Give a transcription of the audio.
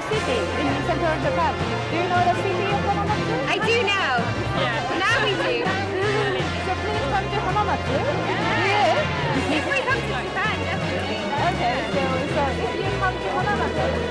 city in the center of Japan. Do you know the city of Hamamatsu? I do now. Yeah. Now we do. So please come to Hamamatsu. Yeah. If we come to Japan, definitely. Okay, so if you come to Hamamatsu,